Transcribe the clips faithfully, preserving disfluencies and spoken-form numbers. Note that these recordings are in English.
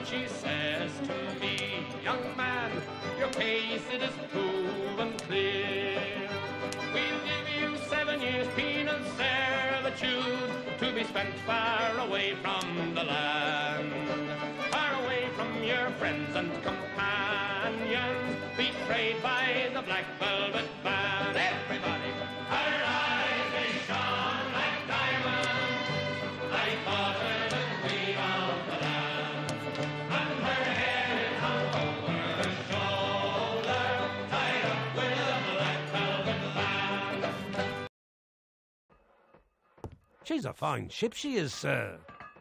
she says to me, young man, your case it is proven clear. We'll give you seven years penal servitude to be spent far away from the land, far away from your friends and companions, betrayed by the black velvet band. Everybody, her eyes they shone like diamonds, like water the queen of the land, and her hair it hung over her shoulder, tied up with a black velvet band. She's a fine ship, she is, sir.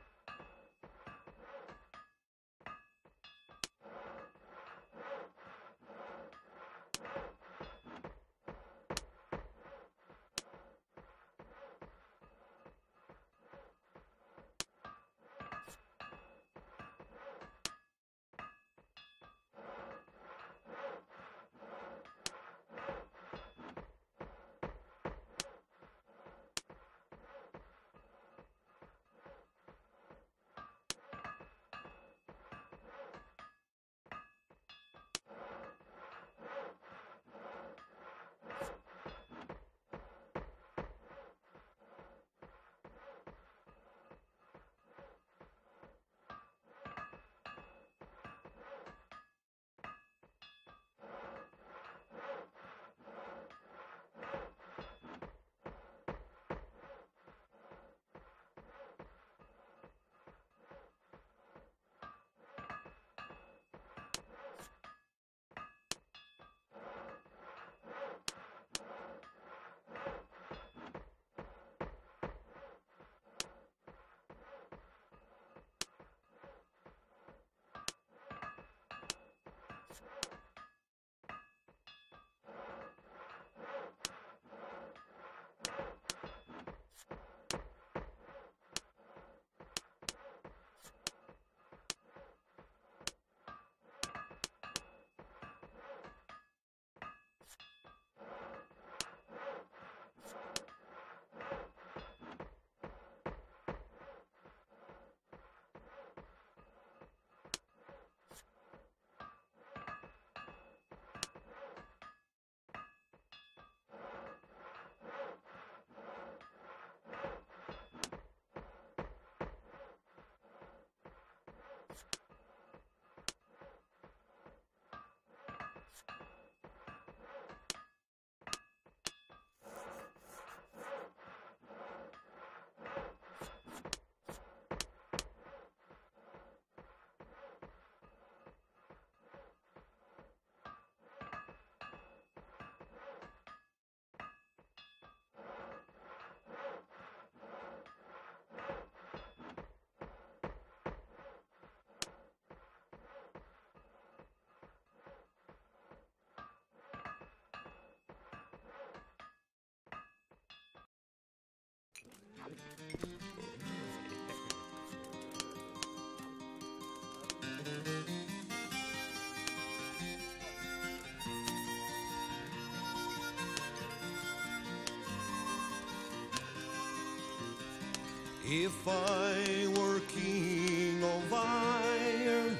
If I were king of Ireland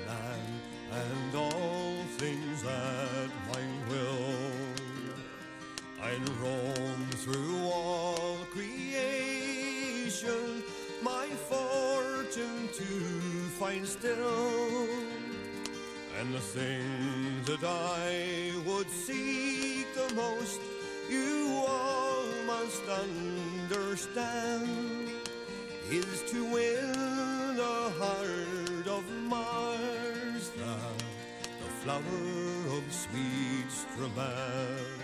and all things at my will, I'd roam through all creation, my fortune to find still. And the thing that I would seek the most, you all must understand, is to win the heart of Martha, the flower of sweet Strabane.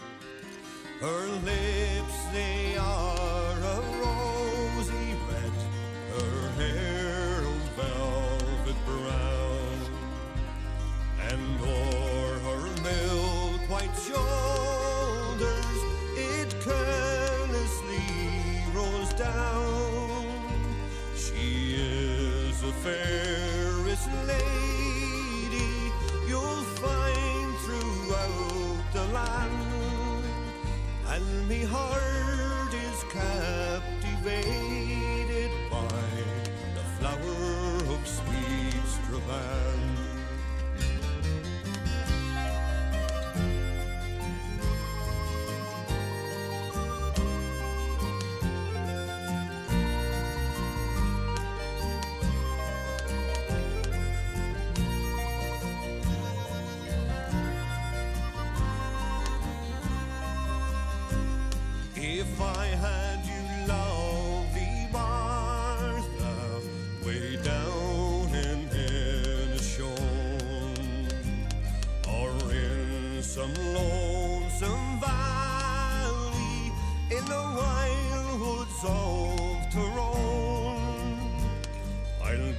Her lips, they are a rosy red, her hair of velvet brown, and o'er her milk-white shoulders it carelessly rolls down. She is the fairest lady you'll find throughout the land, and me heart is captivated by the flower of sweet Strabane.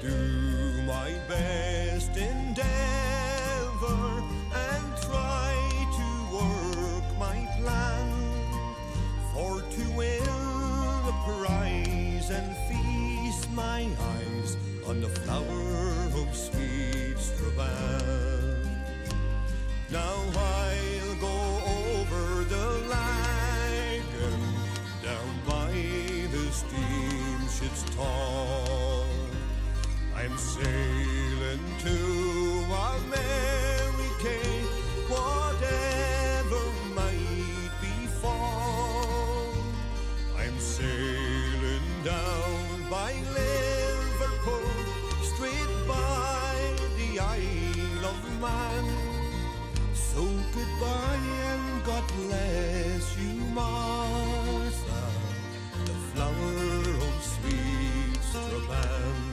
do my best endeavor and try to work my plan for to win the prize and feast my eyes on the flower of sweet Strabane. Now I'll go over the lagoon down by the steamship's tall. I'm sailing to America, whatever might befall. I'm sailing down by Liverpool, straight by the Isle of Man. So goodbye and God bless you, Martha, the flower of sweet Strabane.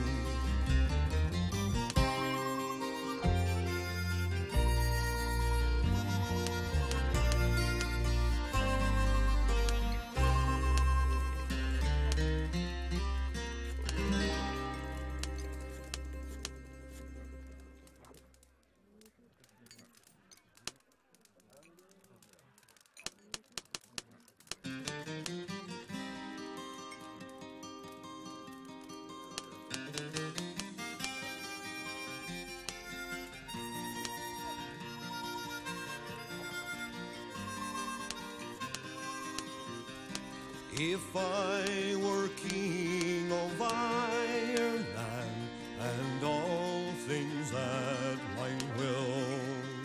If I were king of Ireland and all things at my will,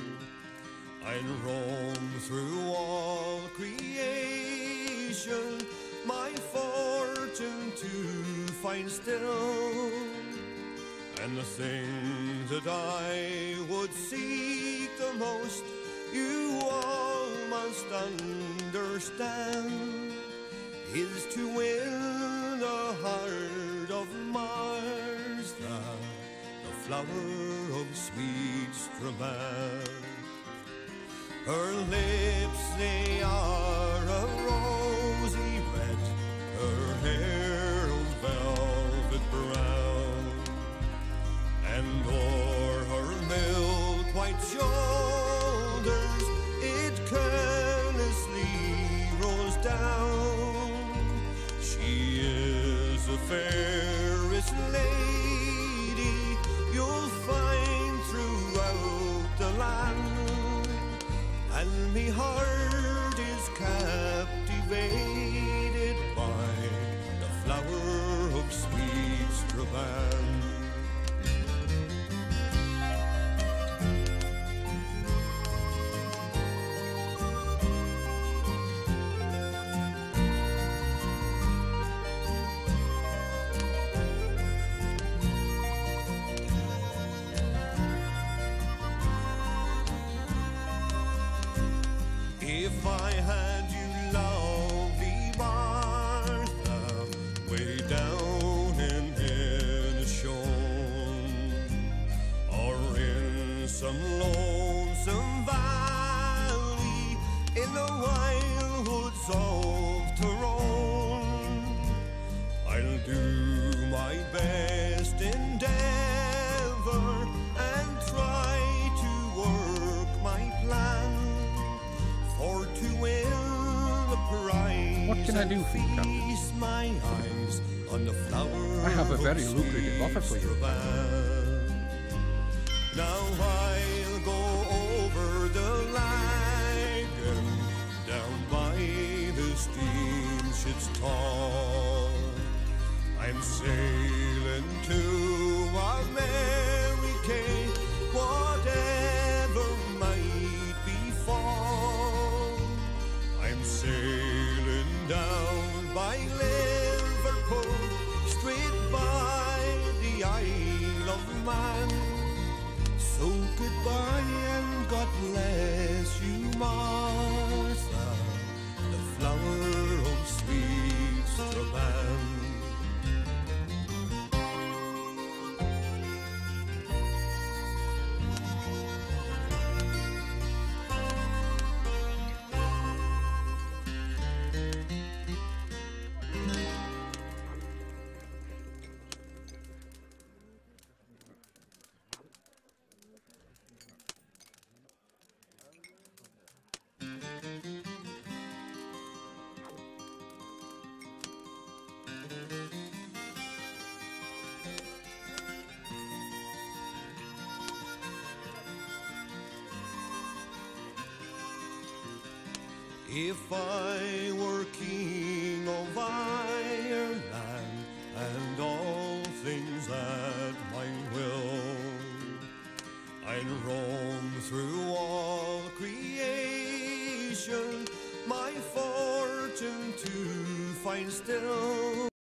I'd roam through all creation, my fortune to find still. And the thing that I would seek the most, you all must understand, is to win the heart of Martha, the flower of sweet Strabane. Her lips, they are a rosy red, her hair of velvet brown, and o'er her milk white shoulders it carelessly rolls down. She is the fairest lady you'll find throughout the land, and me heart is captivated by the flower of sweet Strabane. If I had you, lovely Martha, way down in Inishowen, or in some lonesome valley in the wild woods of Tyrone, I'll do my best endeavor and try to work my plan for to win the prize. What can I do for you, Captain? My eyes on the flower I have a very lucrative offer for you. Now I'll go over the lagoon down by the steamship's tall. I'm sailing to America, whatever might befall. I'm sailing down by Liverpool, straight by the Isle of Man. So goodbye and God bless you, Martha, the flower of sweet Strabane. If I were king of Ireland and all things at my will, I'd roam through all creation, my fortune to find still.